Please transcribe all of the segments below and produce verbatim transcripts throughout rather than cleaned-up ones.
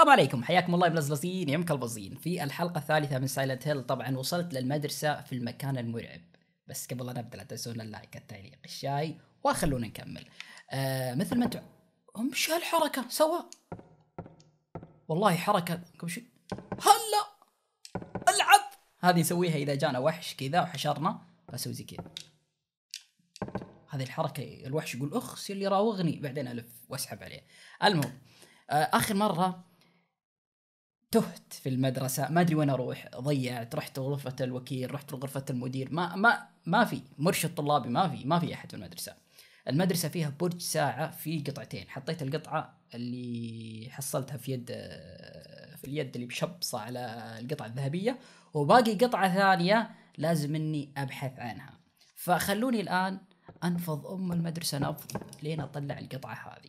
السلام عليكم، حياكم الله بلزلزين يا مكلبزين. في الحلقة الثالثة من سايلنت هيل طبعا وصلت للمدرسة في المكان المرعب، بس قبل لا نبدأ لا تنسون اللايك التعليق الشاي وخلونا نكمل. آه مثل ما انتم مش هالحركة سوا، والله حركة قبل شيء هلا العب هذه نسويها إذا جانا وحش كذا وحشرنا، بسوي زي كذا. هذه الحركة الوحش يقول أخ اللي يراوغني، بعدين ألف وأسحب عليه. المهم آه آخر مرة تهت في المدرسة، ما أدري وين أروح، ضيعت، رحت غرفة الوكيل، رحت غرفة المدير، ما ما ما في مرشد طلابي، ما في ما في أحد في المدرسة. المدرسة فيها برج ساعة في قطعتين، حطيت القطعة اللي حصلتها في يد في اليد اللي بشبصة على القطعة الذهبية، وباقي قطعة ثانية لازم إني أبحث عنها. فخلوني الآن أنفض أم المدرسة نفض لين أطلع القطعة هذه.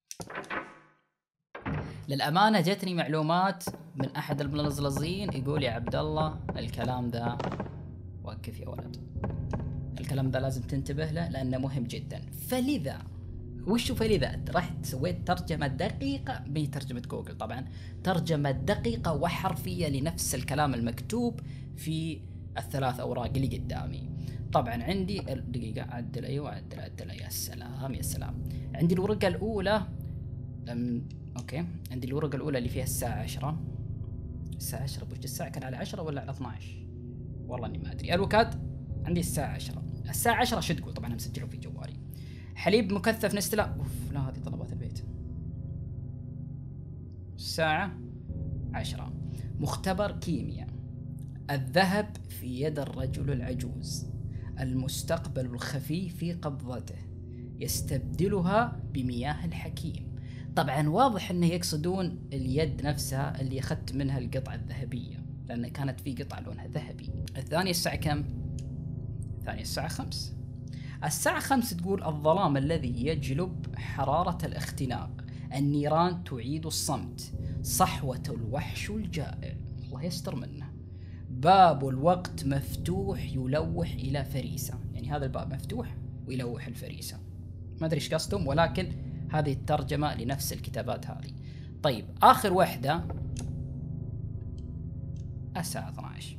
للأمانة جتني معلومات من أحد الملزلزين يقول يا عبد الله الكلام ذا وقف يا ولد، الكلام ذا لازم تنتبه له لأنه مهم جدا. فلذا وشو فلذا رحت سويت ترجمة دقيقة بترجمة جوجل، طبعا ترجمة دقيقة وحرفية لنفس الكلام المكتوب في الثلاث أوراق اللي قدامي. طبعا عندي دقيقة عدل، أيوة عدل عدل يا سلام يا سلام. عندي الورقة الأولى أم اوكي، عندي الورقة الأولى اللي فيها الساعة عشرة. الساعة عشرة بوش الساعة كان على عشرة ولا على اثناشر؟ والله اني ما ادري. الوكاد عندي الساعة عشرة، الساعة عشرة شو تقول؟ طبعا انا مسجله في جوالي. حليب مكثف نستلا، اوف لا هذه طلبات البيت. الساعة عشرة. مختبر كيمياء. الذهب في يد الرجل العجوز، المستقبل الخفي في قبضته، يستبدلها بمياه الحكيم. طبعا واضح انه يقصدون اليد نفسها اللي اخذت منها القطعة الذهبية، لان كانت في قطعة لونها ذهبي. الثانية الساعة كم؟ الثانية الساعة خمس. الساعة خمس تقول الظلام الذي يجلب حرارة الاختناق، النيران تعيد الصمت، صحوة الوحش الجائع، الله يستر منه، باب الوقت مفتوح يلوح الى فريسة. يعني هذا الباب مفتوح ويلوح الفريسة، ما ادري ايش قصدهم، ولكن هذه الترجمة لنفس الكتابات هذه. طيب آخر وحدة الساعة اثناشر.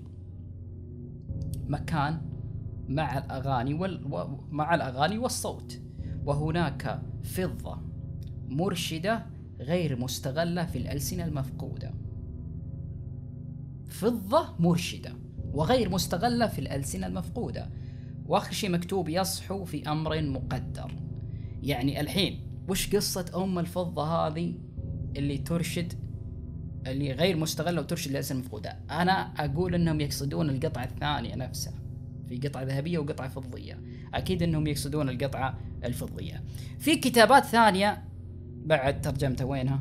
مكان مع الأغاني وال... مع الأغاني والصوت، وهناك فضة مرشدة غير مستغلة في الألسنة المفقودة. فضة مرشدة وغير مستغلة في الألسنة المفقودة. وآخر شيء مكتوب يصحو في أمر مقدر. يعني الحين وش قصة أم الفضة هذه اللي ترشد، اللي غير مستغلة وترشد للألسنة المفقودة؟ أنا أقول أنهم يقصدون القطعة الثانية نفسها، في قطعة ذهبية وقطعة فضية، أكيد أنهم يقصدون القطعة الفضية. في كتابات ثانية بعد ترجمتها وينها؟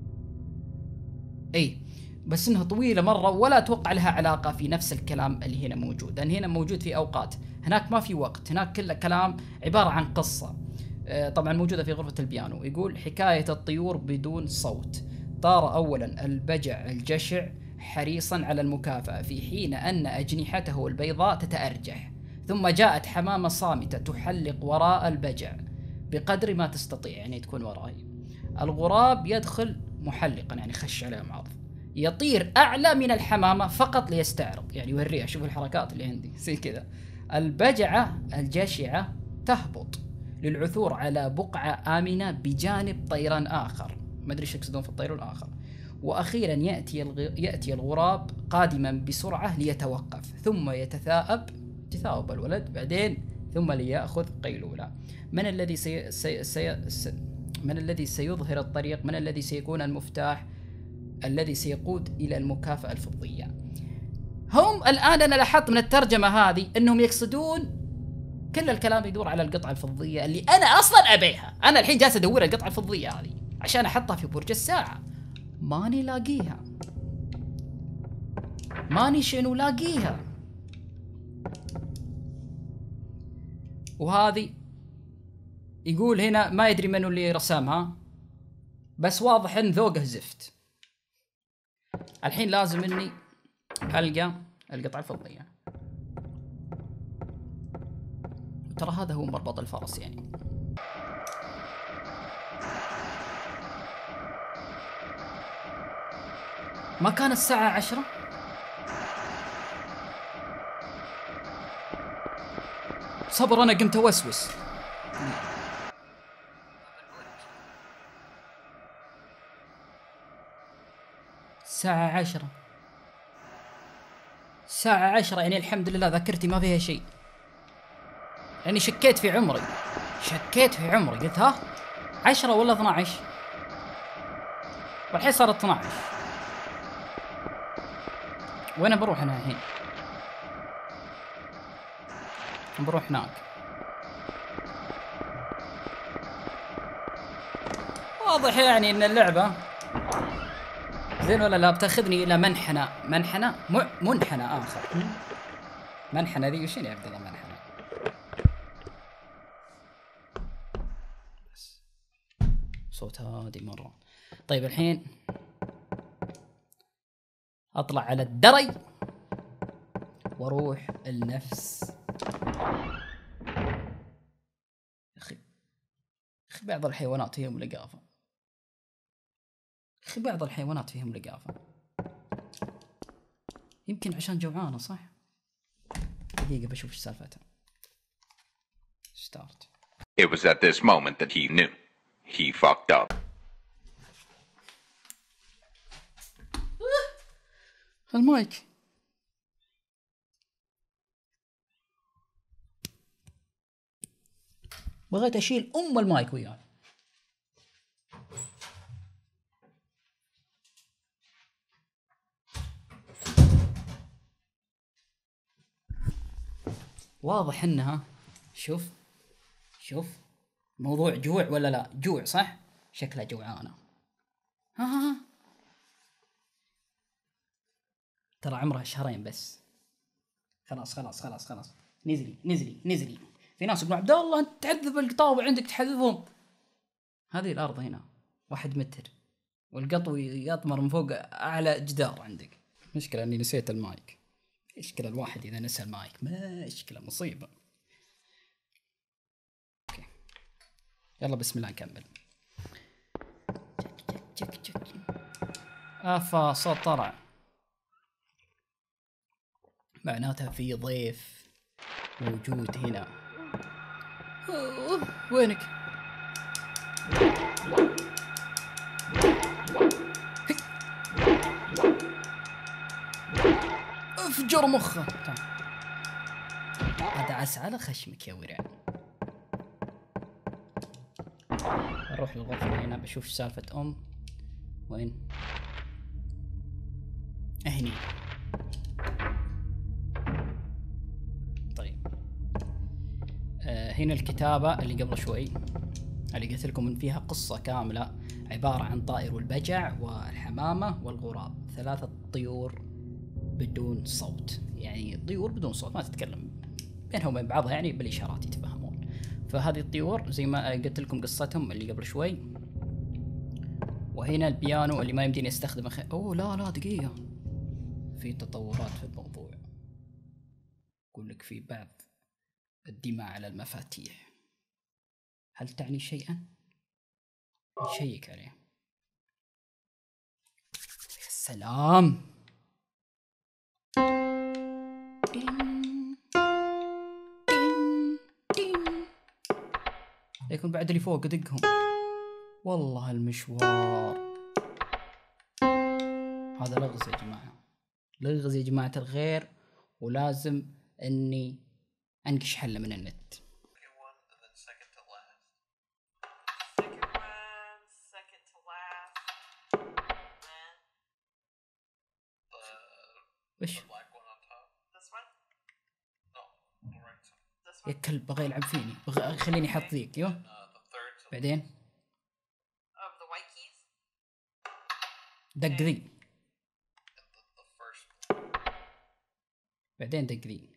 أي بس إنها طويلة مرة ولا أتوقع لها علاقة في نفس الكلام اللي هنا موجود، لأن هنا موجود في أوقات، هناك ما في وقت، هناك كله كلام عبارة عن قصة. طبعا موجودة في غرفة البيانو. يقول حكاية الطيور بدون صوت. طار أولا البجع الجشع حريصا على المكافأة، في حين أن أجنحته البيضاء تتأرجح، ثم جاءت حمامة صامتة تحلق وراء البجع بقدر ما تستطيع، يعني تكون وراي. الغراب يدخل محلقا، يعني خش عليه معرض، يطير أعلى من الحمامة فقط ليستعرض، يعني يوريها شوف الحركات اللي عندي زي كذا. البجعة الجشعة تهبط للعثور على بقعة آمنة بجانب طيران آخر، ما أدري إيش يقصدون في الطير الآخر. وأخيرا يأتي يأتي الغراب قادما بسرعة ليتوقف، ثم يتثاءب تثاؤب الولد بعدين، ثم ليأخذ قيلولة. من الذي سي سي سي سي من الذي سيظهر الطريق؟ من الذي سيكون المفتاح الذي سيقود إلى المكافأة الفضية؟ هم الآن أنا لاحظت من الترجمة هذه أنهم يقصدون كل الكلام يدور على القطعة الفضية اللي أنا أصلا أبيها. أنا الحين جالس أدور القطعة الفضية هذه عشان أحطها في برج الساعة، ماني لاقيها، ماني شنو لاقيها. وهذه يقول هنا ما يدري منو اللي رسمها، بس واضح ان ذوقه زفت. الحين لازم اني ألقى القطعة الفضية. ترى هذا هو مربط الفرس يعني. ما كان الساعة عشرة؟ صبر أنا قمت أوسوس. الساعة عشرة، الساعة عشرة، يعني الحمد لله ذاكرتي ما فيها شيء. يعني شكيت في عمري، شكيت في عمري، قلت ها عشرة ولا اثنا عشر، والحين صارت اثنا عشر. وين بروح أنا الحين؟ بروح هناك. واضح يعني ان اللعبة زين ولا لا بتاخذني الى منحنى، منحنى م... منحنى اخر. منحنى ذي وش يا عبد الله؟ منحنى صوت هادي مرة. طيب الحين اطلع على الدري واروح النفس. اخي اخي بعض الحيوانات فيهم لقافة، اخي بعض الحيوانات فيهم لقافة. يمكن عشان جوعانة صح؟ دقيقة بشوف ايش سالفتها. ستارت. It was at this moment that he knew he fucked up. المايك بغيت اشيل ام المايك وياي. واضح انها شوف شوف موضوع جوع ولا لا؟ جوع صح؟ شكلها جوعانة. ها ها ها ترى عمرها شهرين بس. خلاص خلاص خلاص خلاص نزلي نزلي نزلي. في ناس يقولون عبد الله انت تعذب القطاوع عندك تحذفهم. هذه الارض هنا واحد متر والقطو يطمر من فوق اعلى جدار عندك. مشكلة اني نسيت المايك. مشكلة الواحد اذا نسى المايك مشكلة مصيبة. اوكي يلا بسم الله نكمل. جك جك جك. افا صوت طلع معناتها في ضيف موجود هنا. أوه. وينك؟ افجر مخه. هذا عسى على خشمك يا ورع. اروح للغرفة هنا بشوف سالفة ام. وين؟ هني. طيب آه هنا الكتابة اللي قبل شوي اللي قلت لكم ان فيها قصة كاملة عبارة عن طائر والبجع والحمامة والغراب، ثلاثة طيور بدون صوت، يعني طيور بدون صوت ما تتكلم بينهم وبين بعضها يعني بالإشارات يتفهمون. فهذه الطيور زي ما قلت لكم قصتهم اللي قبل شوي. وهنا البيانو اللي ما يمديني استخدمه خ... اوه لا لا دقيقة، في تطورات في الموضوع. اقول لك في بعض الدماء على المفاتيح. هل تعني شيئا؟ نشيك عليه. يا سلام. يكون بعد اللي فوق دقهم. والله المشوار هذا لغز يا جماعة، لغز يا جماعة الخير، ولازم اني انقش حله من النت. وش؟ يا كلب بغى يلعب فيني، بغى خليني احط ذيك. يو بعدين دق ذي، بعدين دق ذي.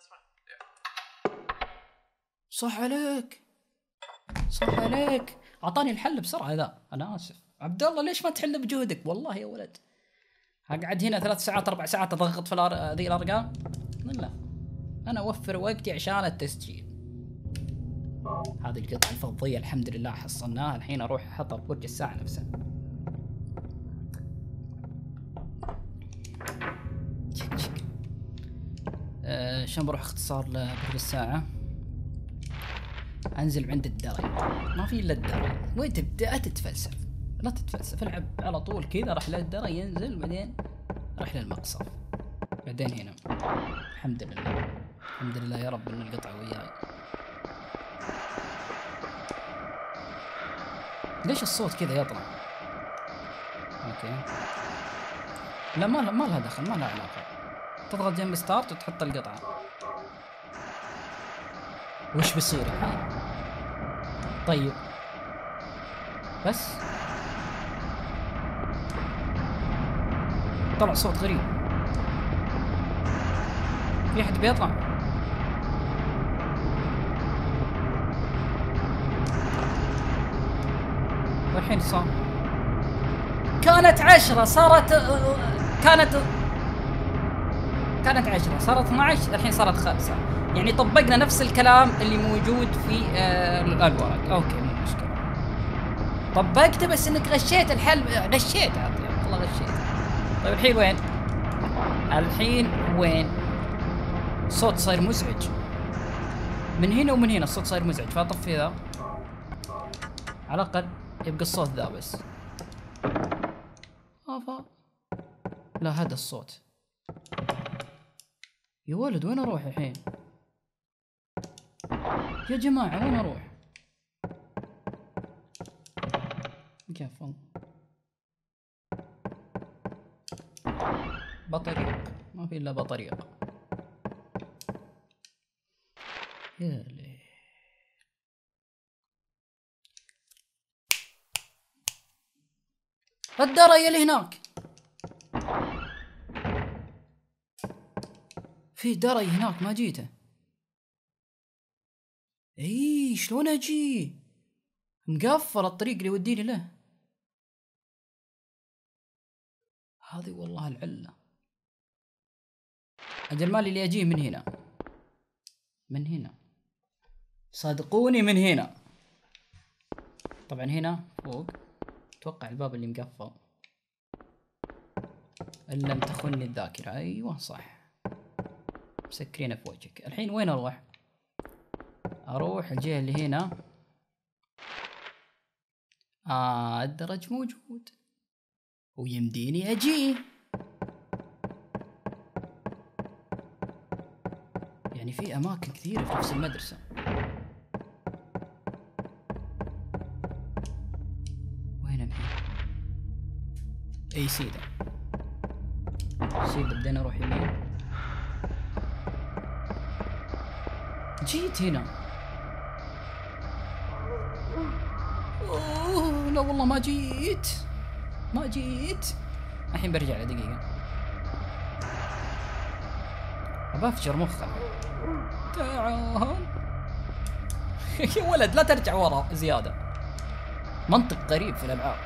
صح عليك صح عليك. اعطاني الحل بسرعه ذا. انا اسف عبد الله ليش ما تحل بجهدك والله يا ولد. اقعد هنا ثلاث ساعات اربع ساعات اضغط في الأر... ذي الارقام. لا انا اوفر وقتي عشان التسجيل. هذه القطعه الفضيه الحمد لله حصلناها. الحين اروح احطها بوجه الساعه نفسها. عشان بروح اختصار لبرج الساعة. انزل عند الدري، ما في الا الدري. وين تبدأ تتفلسف؟ لا تتفلسف، العب على طول كذا. راح للدري ينزل، بعدين راح للمقصف، بعدين هنا. الحمد لله الحمد لله يا رب ان القطعة وياي. ليش الصوت كذا يطلع؟ اوكي لا ما ما لها دخل، ما لها علاقة. تضغط جنب ستارت وتحط القطعة. وش بيصير الحين؟ طيب بس طلع صوت غريب. في احد بيطلع؟ والحين صار كانت عشرة صارت كانت كانت عشرة صارت اثنا عشر، الحين صارت خمسة. يعني طبقنا نفس الكلام اللي موجود في آه الورق. اوكي مو مشكلة، طبقته بس انك غشيت الحل. غشيت والله غشيت. طيب الحين وين؟ الحين وين؟ الصوت صاير مزعج من هنا ومن هنا، الصوت صاير مزعج. فاطفي ذا على الاقل يبقى الصوت ذا بس. افا لا هذا الصوت. يا ولد وين اروح الحين؟ يا جماعة وين اروح؟ كفو بطريق، ما في الا بطريق. يا ليه الدري اللي هناك، في دري هناك ما جيته. اي شلون اجي؟ مقفل الطريق اللي يوديني له. هذه والله العلة. اجل مالي اللي اجيه من هنا، من هنا صادقوني، من هنا. طبعا هنا فوق اتوقع الباب اللي مقفل ان لم تخني الذاكرة. ايوه صح، مسكرينه في وجهك. الحين وين اروح؟ اروح الجهة اللي هنا. آه الدرج موجود ويمديني اجيه. يعني في اماكن كثيرة في نفس المدرسة. وين الحين؟ اي سيدة سيدة بدينا اروح يمين. جيت هنا. أوه لا والله ما جيت ما جيت. الحين برجع لدقيقة أبى أفجر مخه. تعال يا ولد لا ترجع ورا زيادة. منطق غريب في الألعاب،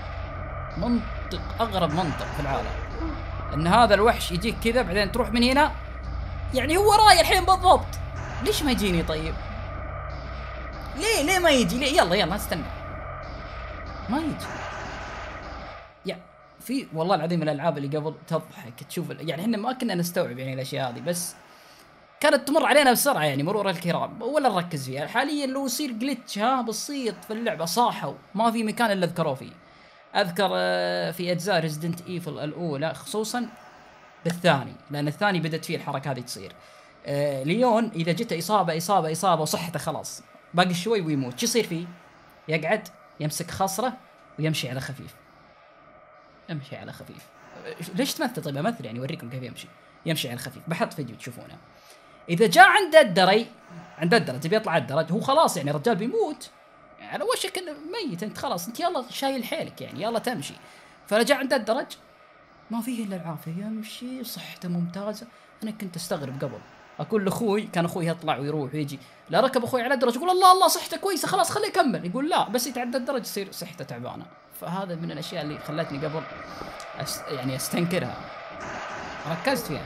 منطق أغرب منطق في العالم، إن هذا الوحش يجيك كذا بعدين تروح من هنا. يعني هو راي الحين بالضبط. ليش ما يجيني طيب؟ ليه ليه ما يجي؟ ليه؟ يلا يلا استنى ما يجي. يعني في والله العظيم الالعاب اللي قبل تضحك تشوف، يعني احنا ما كنا نستوعب يعني الاشياء هذه، بس كانت تمر علينا بسرعه يعني مرور الكرام ولا نركز فيها. حاليا لو يصير جلتش ها بسيط في اللعبه صاحوا ما في مكان الا ذكروا فيه. اذكر في اجزاء ريزيدنت ايفل الاولى خصوصا بالثاني، لان الثاني بدت فيه الحركه هذه تصير. آه ليون اذا جته اصابه اصابه اصابه وصحته خلاص باقي شوي ويموت، شو يصير فيه؟ يقعد يمسك خصره ويمشي على خفيف. يمشي على خفيف. ليش تمثل؟ طيب امثل يعني اوريكم كيف يمشي. يمشي على خفيف، بحط فيديو تشوفونه. اذا جاء عند الدري، عند الدرج بيطلع الدرج هو خلاص يعني الرجال بيموت على وشك انه ميت، انت خلاص انت يلا شايل حيلك يعني يلا تمشي. فرجع عند الدرج ما فيه الا العافيه، يمشي صحته ممتازه. انا كنت استغرب قبل اقول لاخوي، كان اخوي يطلع ويروح ويجي، لا ركب اخوي على الدرج يقول الله الله صحته كويسه خلاص خليه يكمل، يقول لا بس يتعدى الدرج يصير صحته تعبانه. فهذا من الاشياء اللي خلتني قبل أس يعني استنكرها، ركزت فيها.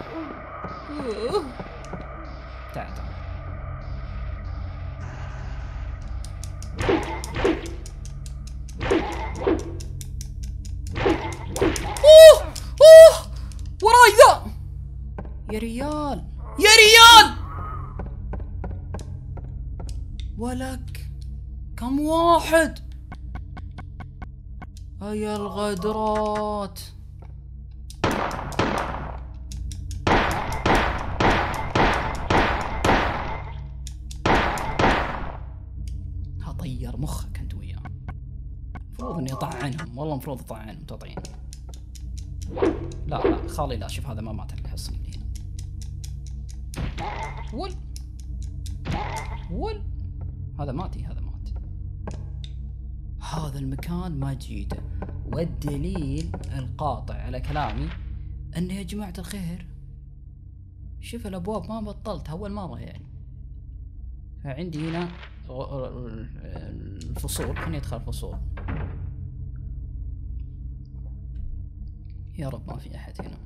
تعال تعال اوه اوه وراي ذا يا ريال. يا ريال ولك كم واحد؟ يا الغدرات. هطير مخك انت وياه. المفروض اني اطعنهم، والله المفروض اطعنهم تطعين. لا لا خالي لا، شوف هذا ما مات الحصن اللي هنا. ول ول هذا ماتي، هذا مات. هذا المكان ما جيته، والدليل القاطع على كلامي انه يا جماعة الخير شوف الابواب ما بطلت اول مرة يعني. فعندي هنا الفصول، خليني ادخل فصول. يا رب ما في احد هنا.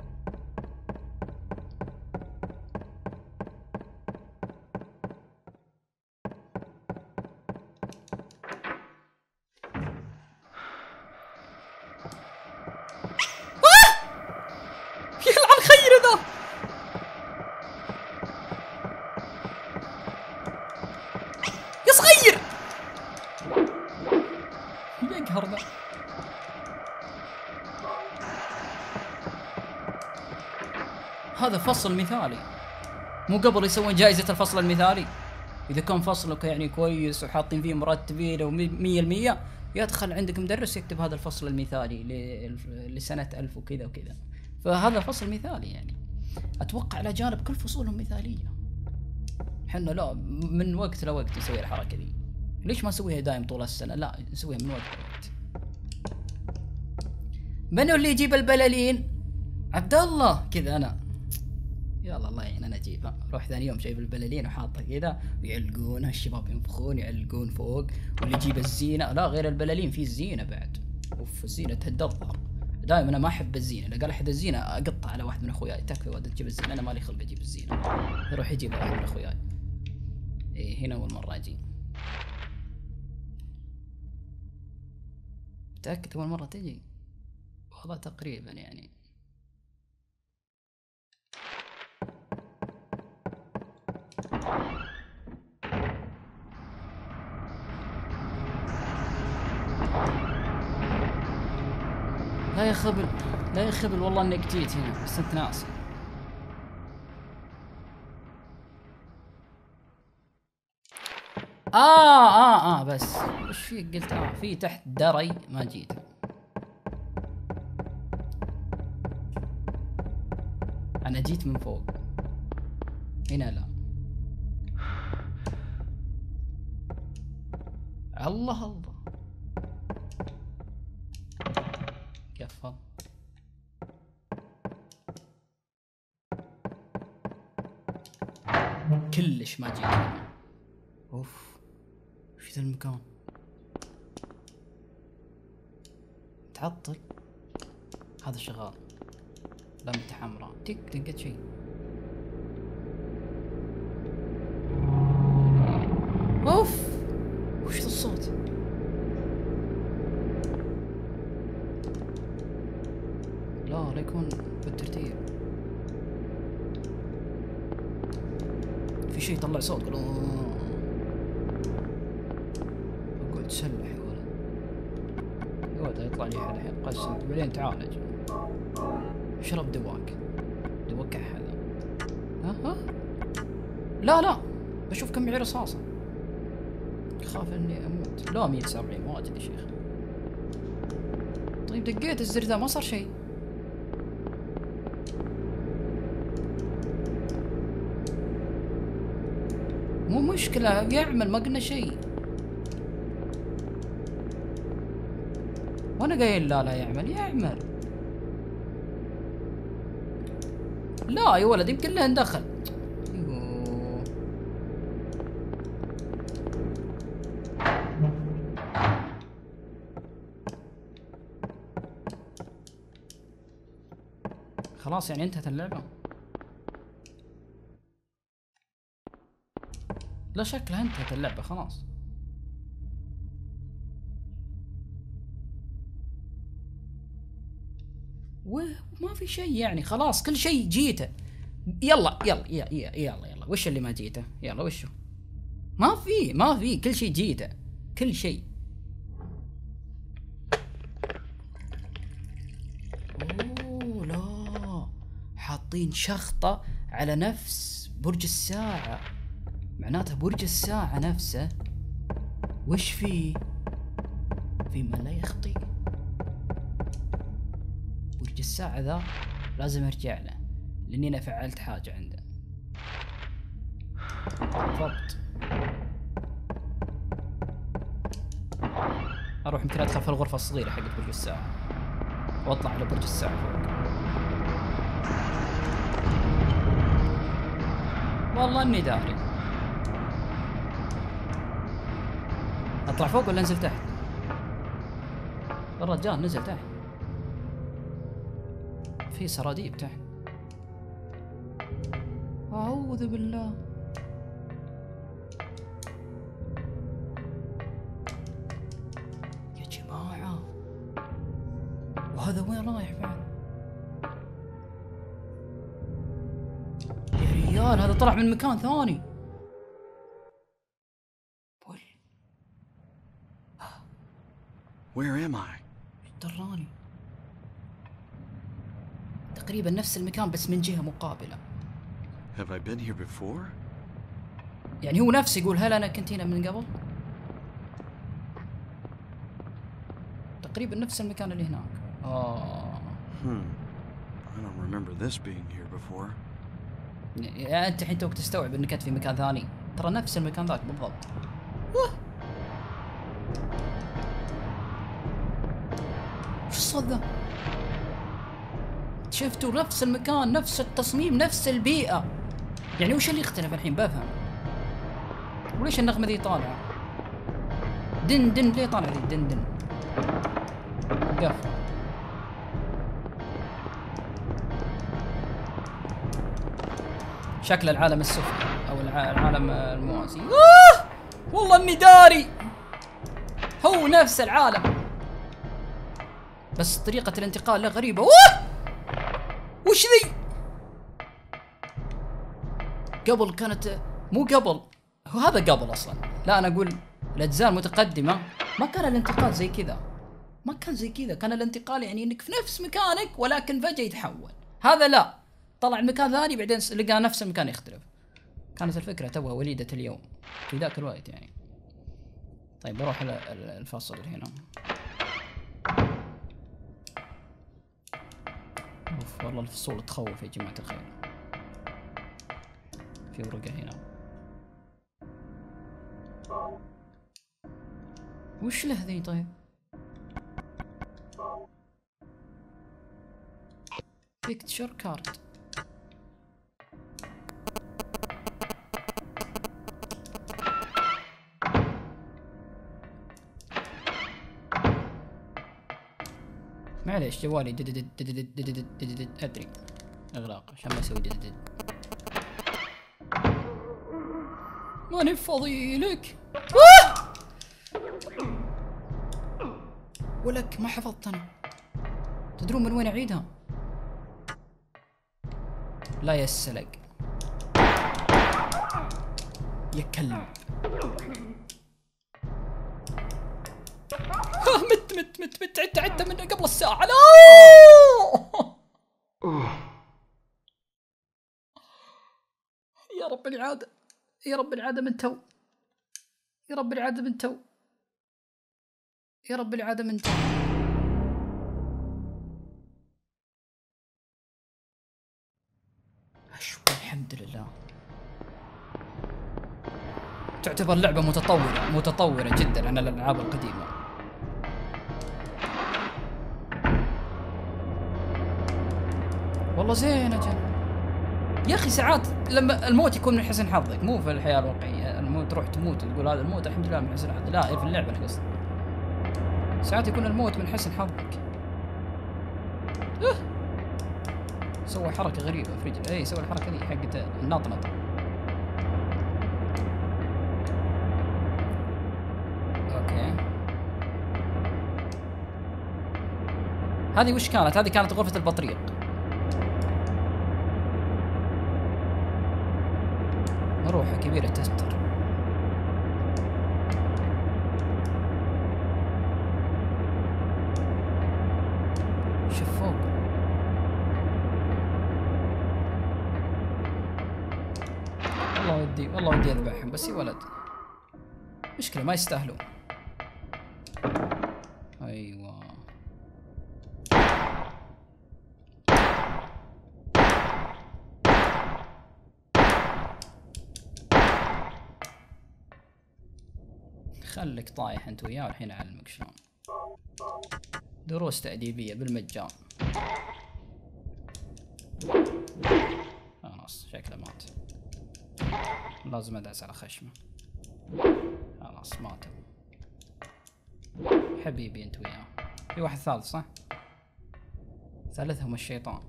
يلعن خير ذا. يا صغير يقهر ذا. هذا فصل مثالي، مو قبل يسوون جائزة الفصل المثالي. إذا كان فصلك يعني كويس وحاطين فيه مرتبين ومية المية، يدخل عندك مدرس يكتب هذا الفصل المثالي لسنة ألف وكذا وكذا. فهذا فصل مثالي يعني. أتوقع الأجانب كل فصولهم مثالية. حنا لا، من وقت لوقت نسوي الحركة دي. ليش ما نسويها دايم طول السنة؟ لا نسويها من وقت لوقت. منو اللي يجيب البلالين؟ عبد الله. كذا أنا. يلا الله يعين انا اجيبها. روح ثاني يوم جايب البلالين وحاطها كذا ويعلقونها، الشباب ينفخون يعلقون فوق. واللي يجيب الزينه، لا غير البلالين في الزينه بعد. اوف الزينه تهدى الظهر. دائما انا ما احب الزينه، اذا قال احد الزينه اقطع على واحد من اخوياي. تكفي ولد تجيب الزينه، انا مالي خلق اجيب الزينه. يروح يجيب واحد من اخوياي. ايه هنا اول مره اجي. متاكد اول مره تجي؟ والله تقريبا يعني. لا يا خبل، لا يا خبل والله انك جيت هنا بس انت ناسي. اه اه اه بس وش فيك قلت اه في تحت دري ما جيت. انا جيت من فوق هنا. لا الله الله قفل. كلش ما جيت هنا. اوف وش ذا المكان تعطل. هذا شغال لمبة حمراء تك دقت شيء. اوف وش ذا الصوت؟ لا لا يكون بالترتيب. في شيء يطلع صوت. قول اقعد تسلح يا ولد. يا ولد يطلع لي حد الحين قسم بعدين تعالج. اشرب دواك دواك هذا. ها ها لا لا بشوف كم معي رصاصة. خاف اني اموت. لا مية وتسعة وأربعين واجد يا شيخ. طيب دقيت الزر ذا ما صار شيء. مو مشكلة يعمل، ما قلنا شيء. وانا قايل لا لا يعمل يعمل. لا يا ولد يمكن له دخل. ايوه خلاص يعني انتهت اللعبة. لا شكلها انتهت اللعبة خلاص. وما في شيء يعني خلاص كل شيء جيته. يلا يلا يلا يلا يلا وش اللي ما جيته؟ يلا وشو؟ ما في ما في كل شيء جيته كل شيء. اوه لا حاطين شخطة على نفس برج الساعة، معناته برج الساعة نفسه وش فيه؟ في ما لا يخطي. برج الساعة ذا لازم ارجع له لاني انا فعلت حاجة عنده. بالضبط. اروح يمكن ادخل في الغرفة الصغيرة حقت برج الساعة واطلع على برج الساعة فوق. والله اني داري. اطلع فوق ولا انزل تحت؟ الرجال نزل تحت. في سراديب تحت. اعوذ بالله. يا جماعة وهذا وين رايح بعد؟ يا ريال هذا طلع من مكان ثاني. Where am I? دراني تقريبا نفس المكان بس من جهة مقابلة. Have I been here before? يعني هو نفسه يقول هل أنا كنت هنا من قبل؟ تقريبا نفس المكان اللي هناك. آه. Hmm. I don't remember this being here before. يعني أنت الحين توك تستوعب إنك كنت في مكان ثاني، ترى نفس المكان ذاك بالضبط. وش الصوت ذا؟ شفتوا نفس المكان نفس التصميم نفس البيئة، يعني وش اللي يختلف الحين؟ بفهم. وليش النغمة ذي طالعة؟ دن دن ليه طالعة ذي دن دن؟ قف. شكل العالم السفلي أو العالم الموازي. آه! والله إني داري. هو نفس العالم بس طريقة الانتقال له غريبة. أوه! وش ذي؟ قبل كانت مو قبل، هو هذا قبل اصلا. لا انا اقول الاجزاء المتقدمة ما كان الانتقال زي كذا، ما كان زي كذا، كان الانتقال يعني انك في نفس مكانك ولكن فجأة يتحول. هذا لا، طلع مكان ثاني بعدين لقى نفس المكان يختلف. كانت الفكرة توها وليدة اليوم في ذاك الوقت يعني. طيب بروح الفصل هنا. اوف والله الفصول تخوف يا جماعة الخير. في ورقة هنا. وش له ذي طيب؟ بيكتشر كارد. معليش جوالي دددد دددد دددد دددد ادري اغلاق عشان ما اسوي دددد. ماني فاضي لك. ولك ما حفظت انا. تدرون من وين اعيدها؟ لا يسلق يا كلب. مت مت مت مت عدت عدت من قبل الساعة. لا يا رب العادة، يا رب العادة من تو، يا رب العادة من تو، يا رب العادة من تو. أشوف الحمد لله. تعتبر لعبة متطورة متطورة جدا عن الألعاب القديمة. والله زين أجل يا أخي. ساعات لما الموت يكون من حسن حظك، مو في الحياة الواقعية. الموت تروح تموت وتقول هذا الموت الحمد لله من حسن حظك. لا في اللعبة القصة ساعات يكون الموت من حسن حظك. أه. سوى حركة غريبة في رجله. اي سوى الحركة دي حقت النطنط. اوكي هذه وش كانت؟ هذه كانت غرفة البطريق. روحه كبيرة تستر. شوف فوق. والله ودي والله ودي اذبحهم بس يا ولد مشكلة ما يستاهلون. ايوه خلك طايح انت وياه والحين اعلمك شلون. دروس تأديبية بالمجان. خلاص شكله مات. لازم ادعس على خشمه. خلاص ماتوا. حبيبي انت وياه. في واحد ثالث صح؟ ثالثهم الشيطان.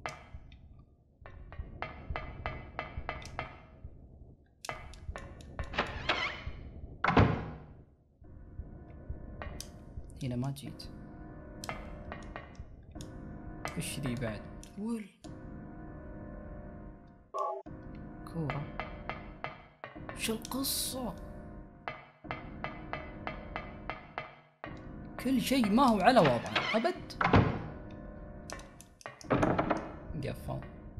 هنا ما جيت. وش ذي بعد؟ ول كورة. وش القصة؟ كل شيء ما هو على وضعه أبد. قفل.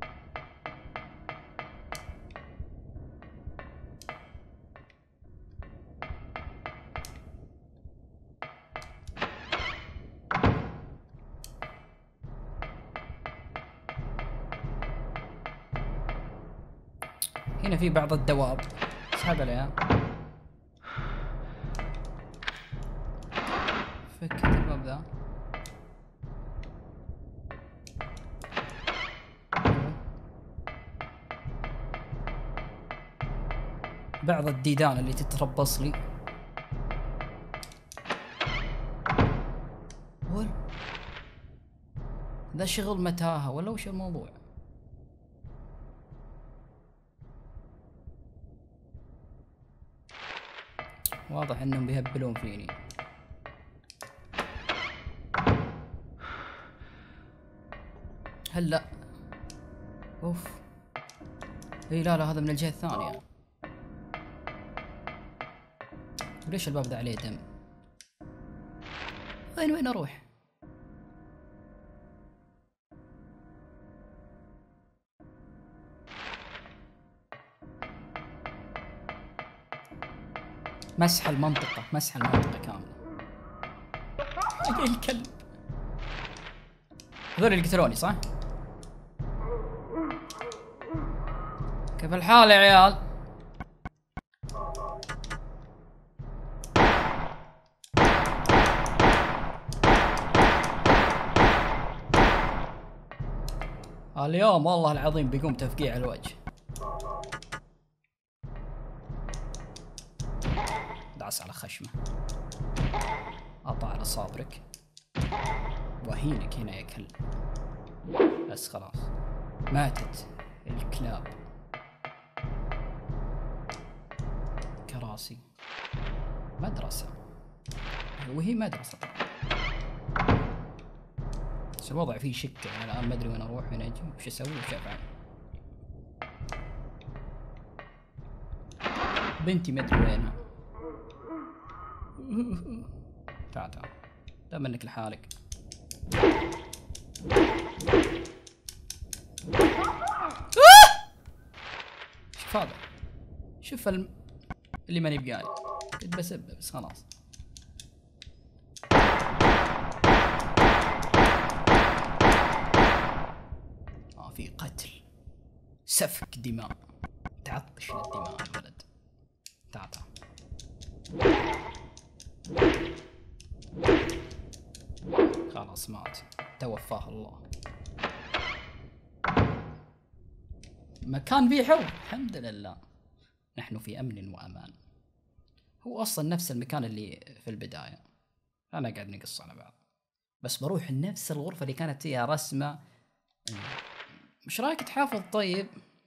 هنا في بعض الدواب. اسحب عليها. فكت الباب ذا. بعض الديدان اللي تتربص لي. ول ذا شغل متاهة ولا وش الموضوع؟ واضح انهم بيهبلون فيني. هلا اوف. اي لا لا هذا من الجهة الثانية. ليش الباب ذا عليه دم؟ وين وين اروح؟ مسح المنطقة، مسح المنطقة كاملة. اي الكلب. هذول اللي قتلوني صح؟ كيف الحال يا عيال؟ اليوم والله العظيم بيقوم تفقيع الوجه. دعس على خشمه. قطع على صابرك. وهينك هنا يا كلب. بس خلاص ماتت الكلاب. كراسي. مدرسة. وهي مدرسة طبعا. بس الوضع فيه شك يعني الآن ما أدري وين أروح وين أجي وش أسوي وش أفعل. بنتي ما أدري وينها. تعال تعال دام انك لحالك. شوف هذا. شوف الم... اللي ماني بقاعد. كنت بسبه بس خلاص. اه في قتل. سفك دماء. تعطش للدماء الولد. تعال تعال. خلاص مات. توفاه الله. مكان فيه حرب الحمد لله. نحن في أمن وأمان. هو أصلا نفس المكان اللي في البداية. أنا قاعد نقص على بعض. بس بروح نفس الغرفة اللي كانت فيها رسمة. مش رايك تحافظ طيب؟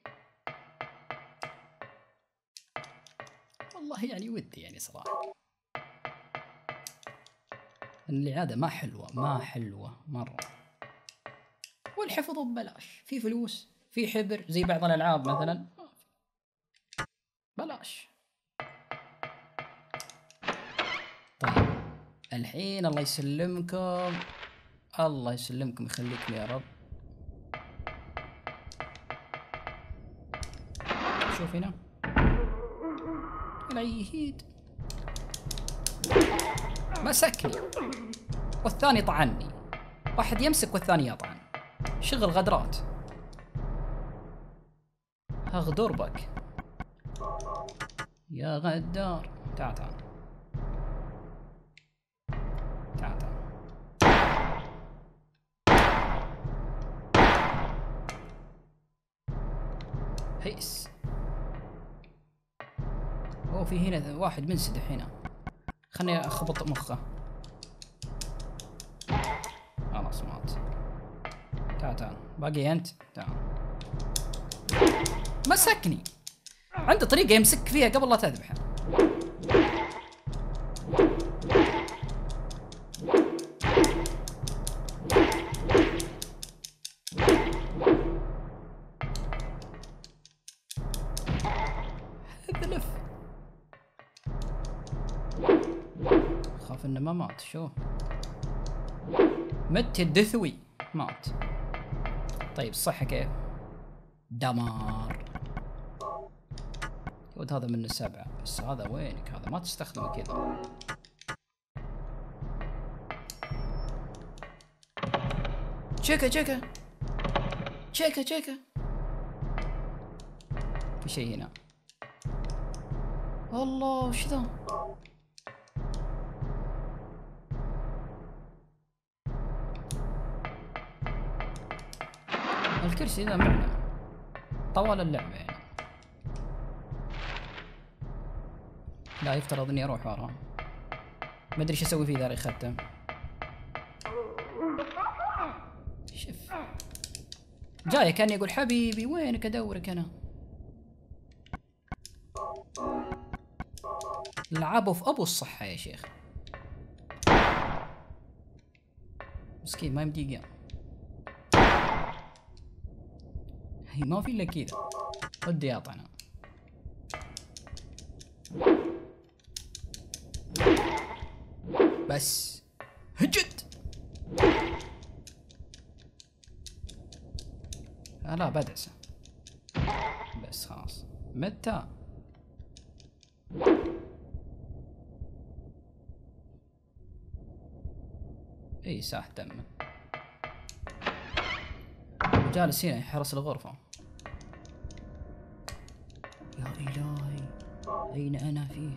والله يعني ودي يعني صراحة. الإعادة ما حلوة ما حلوة مرة. والحفظ ببلاش. في فلوس في حبر زي بعض الألعاب مثلا. بلاش. طيب الحين الله يسلمكم، الله يسلمكم يخليكم يا رب. شوف هنا العيد مسكني والثاني طعني، واحد يمسك والثاني يطعن، شغل غدرات. هغدر بك يا غدار. تعال تعال تعال تعال. هيس. اوه في هنا واحد منسدح هنا، خلني اخبط مخه. خلاص مات. تعال تعال باقي انت. تعال. مسكني، عنده طريقة يمسك فيها قبل لا تذبحه. اذلف. خاف انه ما مات. شو مت الدثوي مات. طيب الصحة كيف؟ دمار. ود هذا من السبعة، بس هذا وينك؟ هذا ما تستخدمه كذا. تشيكا تشيكا تشيكا تشيكا. في شيء هنا. الله وش ذا؟ الكرسي ذا معنا طوال اللعبة يعني. لا يفترض اني اروح وراه. ما ادري ايش اسوي فيه ذا اللي يختم. شوف جاي كان يقول حبيبي وينك ادورك انا. لعبوا في ابو الصحة يا شيخ. مسكين ما يمدي يقام. هي ما في الا كذا. ودي اطعنه. بس هجد. آه لا بدعسه بس خلاص. متى اي ساح دمه. جالس هنا يحرس الغرفة. يا إلهي أين أنا فيه؟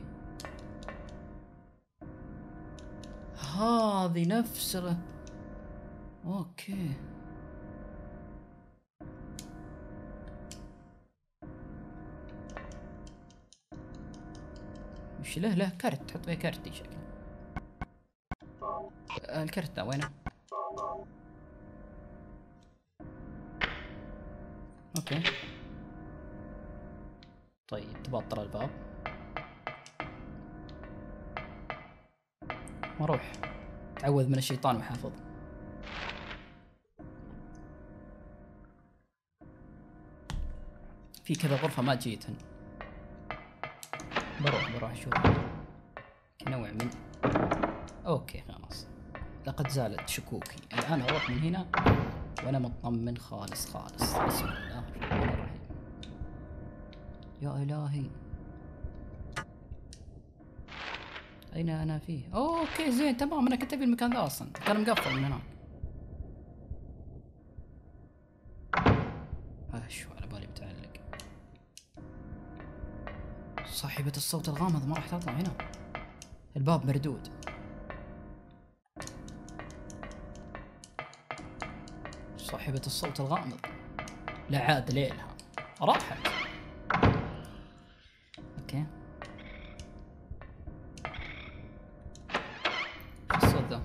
هذه نفس ال... أوكي. وش له؟ له كرت تحط فيه كرتي شكله. الكرت ذا وينه؟ اوكي طيب تبطل الباب. واروح تعوذ من الشيطان وحافظ. في كذا غرفة ما جيتهن. بروح بروح اشوف كنوع من. اوكي خلاص لقد زالت شكوكي. الان اروح من هنا وانا مطمن خالص خالص. بسم الله الرحمن الرحيم. يا الهي اين انا فيه؟ اوكي زين تمام. انا كنت ابي المكان ذا اصلا كان مقفل من هناك. اشو على بالي متعلق. صاحبة الصوت الغامض ما راح تطلع هنا. الباب مردود. صاحبة الصوت الغامض لا عاد ليلها راحت. اوكي شو الصوت ذا؟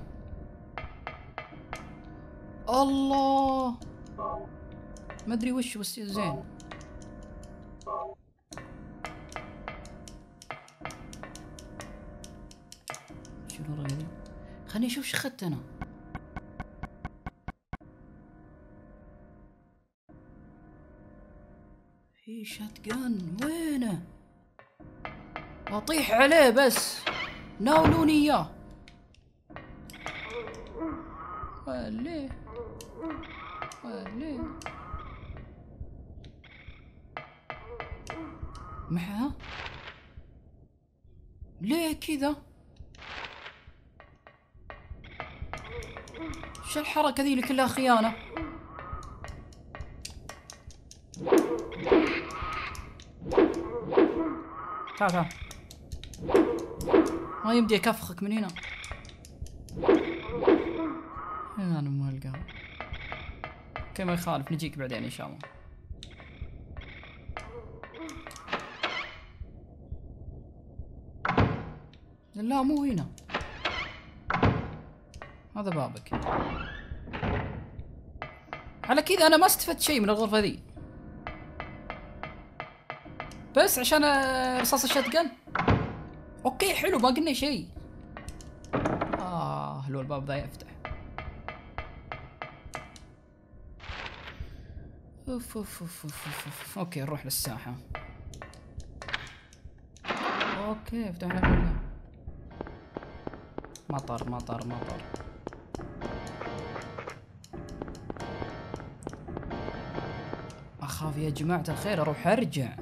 الله ما ادري وش بس زين. شنو الرقم؟ خليني اشوف شو اخذت انا. في شاتجان وينه؟ اطيح عليه بس ناولوني اياه. وليه وليه محا ليه كذا؟ شو الحركة ذي اللي كلها خيانة؟ تعال تعال، ما يمدي اكفخك من هنا. انا ما القى. اوكي ما يخالف، نجيك بعدين ان شاء الله. لا مو هنا، هذا بابك. على كذا انا ما استفدت شيء من الغرفة ذي، بس عشان رصاص الشتقن. اوكي حلو، ما قلنا شيء. اه لو الباب ذا يفتح. اوف اوف اوف اوف اوف. اوكي نروح للساحة. اوكي فتحنا كله. مطر مطر مطر. اخاف يا جماعة الخير اروح ارجع.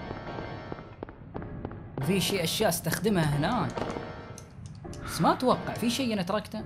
وفي شيء اشياء استخدمها هناك، بس ما اتوقع في شيء انا تركته.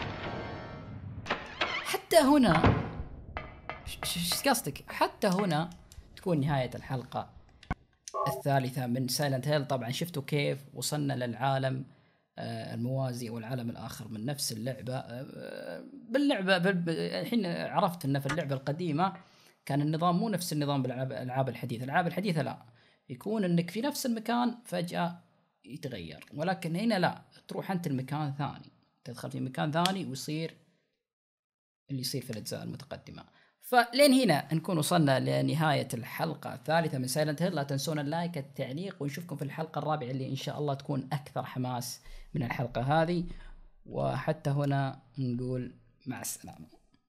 حتى هنا ايش قصدك؟ حتى هنا تكون نهاية الحلقة الثالثة من سايلنت هيل. طبعا شفتوا كيف وصلنا للعالم الموازي والعالم الآخر من نفس اللعبة. باللعبة الحين عرفت أن في اللعبة القديمة كان النظام مو نفس النظام بالألعاب الحديثة. الألعاب الحديثة لا، يكون أنك في نفس المكان فجأة يتغير، ولكن هنا لا، تروح أنت المكان ثاني، تدخل في مكان ثاني ويصير اللي يصير في الأجزاء المتقدمة. فلين هنا نكون وصلنا لنهاية الحلقة الثالثة من سايلنت هيل. لا تنسون اللايك التعليق، ونشوفكم في الحلقة الرابعة اللي إن شاء الله تكون أكثر حماس من الحلقة هذه. وحتى هنا نقول مع السلامة.